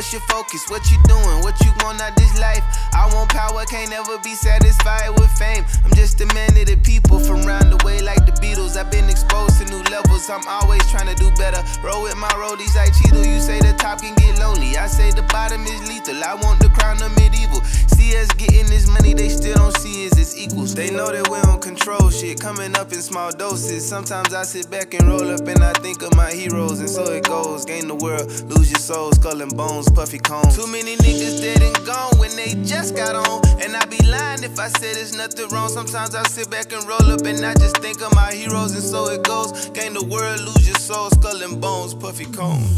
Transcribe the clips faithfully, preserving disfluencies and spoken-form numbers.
what's your focus? What you doing? What you want out this life? I want power, can't never be satisfied with fame. I'm just a man of the people from round the way like the Beatles. I've been exposed to new levels, I'm always trying to do better. Roll with my roadies like Cheadle. You say the top can get lonely, I say the bottom is lethal. I want the crown of medieval. See us getting this money, they still don't see us as equals. They know that we don't control shit, coming up in small doses. Sometimes I sit back and roll up and I think of my heroes, and so it goes. Gain the world, lose your soul, skull and bones, Puffy Combs. Too many niggas dead and gone when they just got on, and I'd be lying if I said there's nothing wrong. Sometimes I sit back and roll up and I just think of my heroes, and so it goes. Gain the world, lose your soul, skull and bones, Puffy Combs.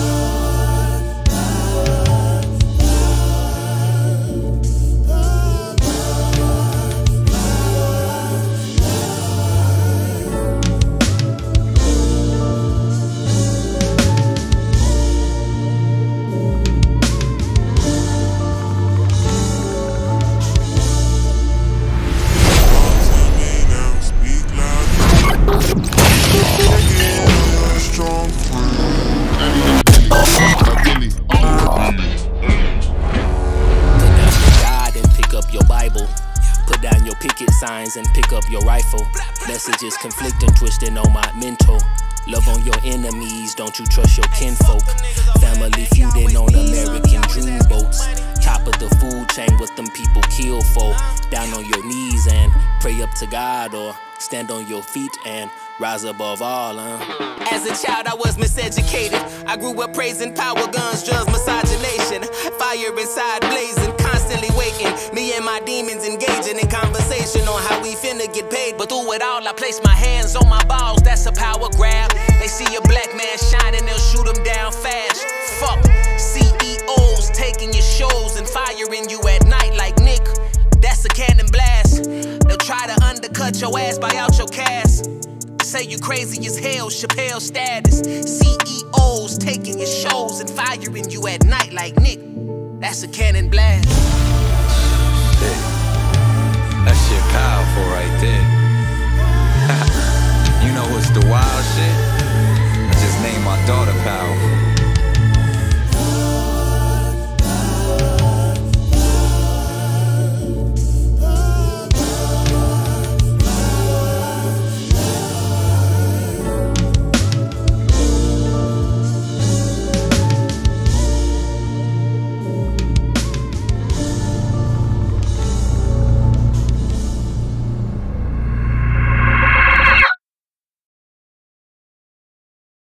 Signs and pick up your rifle. Messages conflicting, twisting on my mental. Love on your enemies, don't you trust your kinfolk. Family feuding on American dream boats. Top of the food chain, what them people kill for. Down on your knees and pray up to God, or stand on your feet and rise above all, huh? As a child, I was miseducated. I grew up praising power, guns, drugs, miscegenation. Fire inside blazing, constantly waiting. Me and my demons engaging in conversation on how we finna get paid. But through it all, I place my hands on my balls, that's a power grab. They see a black man shining, they'll shoot him down fast. Fuck C E Os taking your shows and firing you at night like Nick. That's a cannon blast. They'll try to undercut your ass, buy out your cast. Say you crazy as hell, Chappelle status. C E Os taking your shows and firing you at night like Nick. That's a cannon blast. Shit. That shit powerful right there. You know what's the wild shit? I just named my daughter powerful.